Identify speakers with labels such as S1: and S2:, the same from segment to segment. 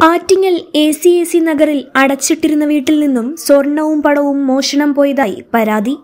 S1: Attingal ACAC നഗറിൽ അടച്ചിട്ടിരുന്ന വീട്ടിൽ നിന്നും സ്വർണവും പണവും മോഷണം പോയതായി പരാതി.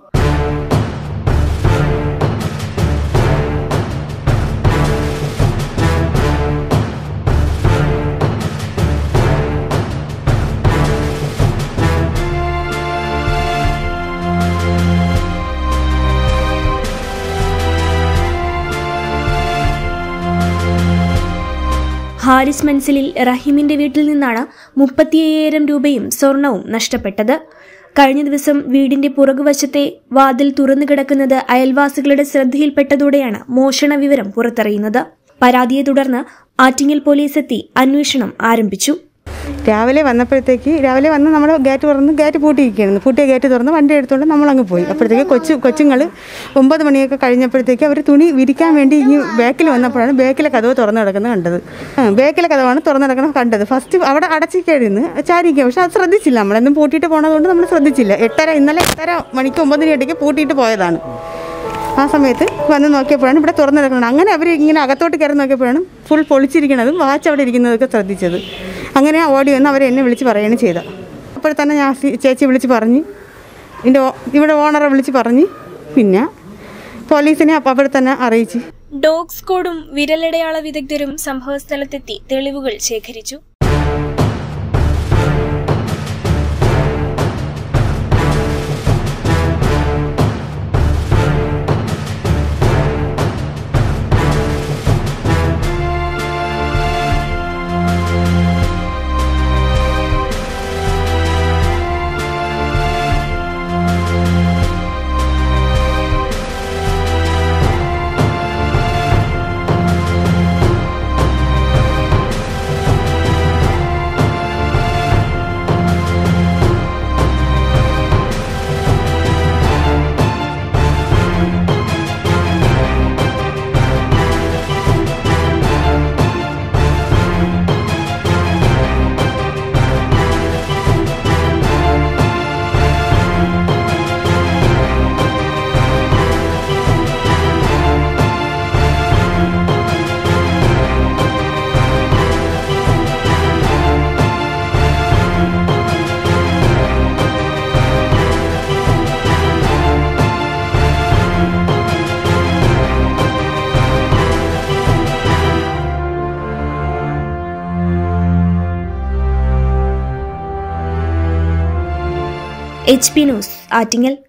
S1: ഹാരിസ് മൻസിലിൽ റഹീമിന്റെ വീട്ടിൽ നിന്നാണ് 35,000 രൂപയും സ്വർണവും നഷ്ടപ്പെട്ടത്. കഴിഞ്ഞ ദിവസം വീടിന്റെ പുറകുവശത്തെ വാതിൽ തുറന്നു കിടക്കുന്നത് അയൽവാസികളുടെ ശ്രദ്ധയിൽപ്പെട്ടതോടെയാണ് മോഷണ വിവരം പുറത്തറിയുന്നത്. പരാതിയെ തുടർന്ന് ആറ്റിങ്ങൽ പോലീസ് എത്തി അന്വേഷണം ആരംഭിച്ചു.
S2: രാവിലെ വന്ന് നമ്മൾ ഗേറ്റ് പൂട്ടിയിരിക്കുകയായിരുന്നു. പൂട്ടിയ ഗേറ്റ് തുറന്ന് വണ്ടി എടുത്തുകൊണ്ട് നമ്മളങ്ങ് പോയി. അപ്പോഴത്തേക്ക് കൊച്ചുങ്ങൾ 9 മണിയൊക്കെ കഴിഞ്ഞപ്പോഴത്തേക്ക് അവർ തുണി വിരിക്കാൻ വേണ്ടി ഇനി ബാക്കിൽ വന്നപ്പോഴാണ് ബാക്കിലെ കതവ് തുറന്നു കിടക്കുന്നത് കണ്ടത്. ബാക്കിലെ കതവാണ് തുറന്നു കിടക്കുന്നത് കണ്ടത്. ഫസ്റ്റ് അവിടെ അടച്ചിരിക്കുന്നു ചാരിക്കുക. പക്ഷെ അത് ശ്രദ്ധിച്ചില്ല. നമ്മളെന്നും പൂട്ടിയിട്ട് പോണതുകൊണ്ട് നമ്മൾ ശ്രദ്ധിച്ചില്ല. ഇന്നലെ 8:30 മണിക്ക് 9 മണിയിടയ്ക്ക് പൂട്ടിയിട്ട് പോയതാണ്. ആ സമയത്ത് വന്ന് നോക്കിയപ്പോഴാണ് ഇവിടെ തുറന്നു കിടക്കുന്നത്. അങ്ങനെ അവർ ഇങ്ങനെ അകത്തോട്ട് കയറി നോക്കിയപ്പോഴാണ് ഫുൾ പൊളിച്ചിരിക്കുന്നതും വാച്ച് അവിടെ ഇരിക്കുന്നതൊക്കെ ശ്രദ്ധിച്ചത്. അങ്ങനെ ഓടി വന്ന് അവരെന്നെ വിളിച്ച് പറയുകയാണ് ചെയ്തത്. അപ്പോൾ തന്നെ ഞാൻ ചേച്ചി വിളിച്ച് പറഞ്ഞ് ഇവിടെ ഓണറെ വിളിച്ച് പറഞ്ഞ് പിന്നെ പോലീസിനെ അവിടെ തന്നെ അറിയിച്ചു.
S1: ഡോഗ് സ്ക്വാഡും വിരലടയാള വിദഗ്ധരും സംഭവസ്ഥലത്തെത്തി തെളിവുകൾ ശേഖരിച്ചു. HP news Attingal.